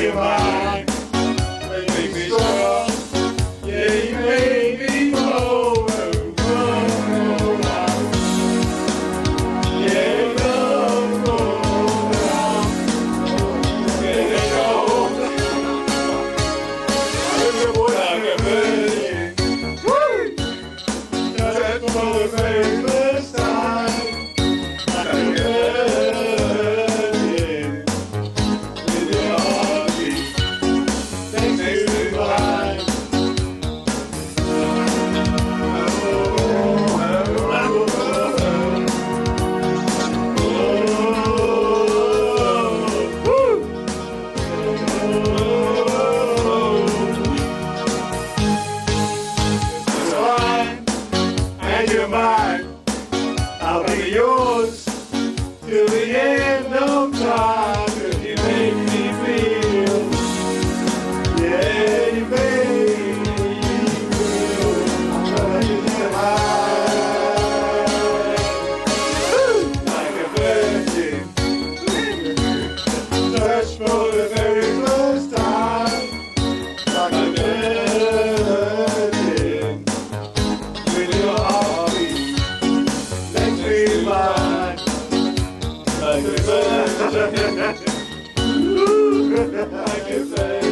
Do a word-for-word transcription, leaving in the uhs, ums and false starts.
you mine. Make me strong. Yeah, you make me grow and grow around. Yeah, grow, grow around. Yeah, grow. I'm a boy, I'm a virgin. Woo! That's for the very first time. I'm a virgin. With your heartbeat. Makes me blind. And you're mine, I'll be yours till the end of time. 'Cause you make me feel, yeah, you make me feel like a virgin. Touch for the very first time, like a virgin. With your heartbeat, makes me blind, like a virgin, like a virgin.